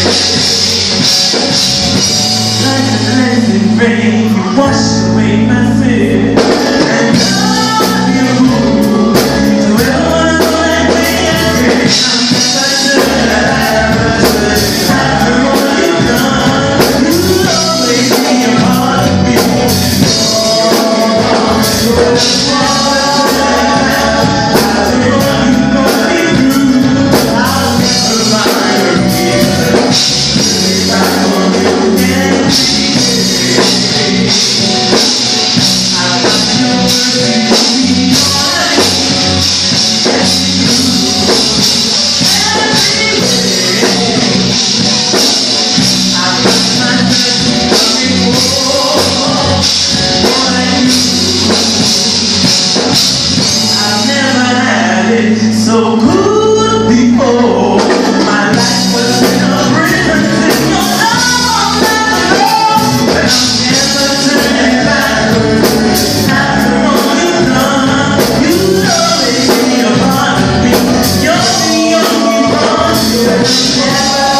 Rain, you wash away my fear, and love you. So everyone know that way I'm after all you've done, you'll always be a part of me. So good before, my life was in a prison with no love but I'm never turning backwards. After all you've done, you'll always be a part of me. You're the only one who never